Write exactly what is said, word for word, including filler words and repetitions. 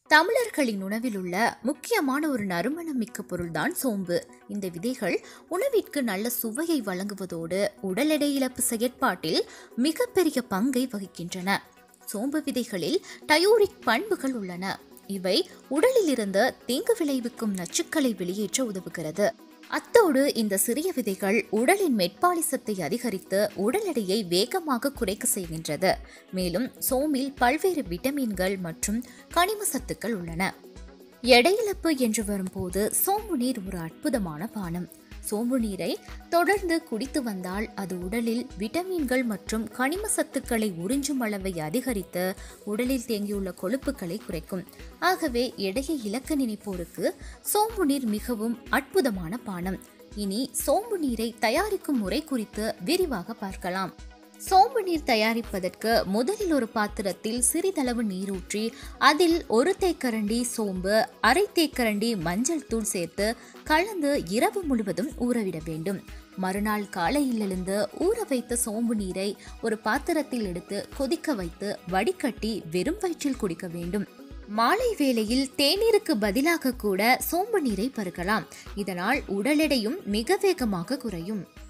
தமிழர்களின் உணவில் உள்ள முக்கியமான ஒரு நறுமணம் மிக்க பொருள்தான் சோம்பு. இந்த விதைகள் உணவிற்கு நல்ல சுவையை வழங்குவதோடு உடல் எடை இழப்பு செயற்பாட்டில் மிகப்பெரிய பங்கை வகிக்கின்றன. சோம்பு விதைகளில் டயோரிக் பண்புகள் உள்ளன. இவை உடலில் இருந்து தீங்கு விளைவிக்கும் நச்சுக்களை வெளியேற்ற உதவுகிறது. அத்தோடு இந்த சிறிய விதைகள் உடலின் மெட்பாலிசத்தை அதிகரித்து உடல் எடையை வேகமாக குறைக்க செய்கின்றது. மேலும் சோம்பில் பல்வேறு விட்டமின்கள் மற்றும் கனிம சத்துக்கள் உள்ளன. எடை இழப்பு என்று வரும்போது சோம்பு நீர் ஒரு அற்புதமான பானம். சோம்பு நீரை தொடர்ந்து குடித்து வந்தால் அது உடலில் விட்டமின்கள் மற்றும் கனிம சத்துக்களை உறிஞ்சும் அளவை அதிகரித்து உடலில் தேங்கியுள்ள கொழுப்புகளை குறைக்கும். ஆகவே எடையை இழக்க நினைப்போருக்கு சோம்பு நீர் மிகவும் அற்புதமான பானம். இனி சோம்பு நீரை தயாரிக்கும் முறை குறித்து விரிவாக பார்க்கலாம். சோம்பு நீர் தயாரிப்பதற்கு முதலில் ஒரு பாத்திரத்தில் சிறிதளவு நீர் ஊற்றி அதில் ஒரு தேக்கரண்டி சோம்பு, அரை தேக்கரண்டி மஞ்சள் தூள் சேர்த்து கலந்து இரவு முழுவதும் ஊறவிட வேண்டும். மறுநாள் காலையில் எழுந்து ஊற வைத்த சோம்பு நீரை ஒரு பாத்திரத்தில் எடுத்து கொதிக்க வைத்து வடிகட்டி வெறும் வயிற்றில் குடிக்க வேண்டும். மாலை வேளையில் தேநீருக்கு பதிலாக கூட சோம்பு நீரை பருகலாம். இதனால் உடல் எடையும் மிக வேகமாக குறையும்.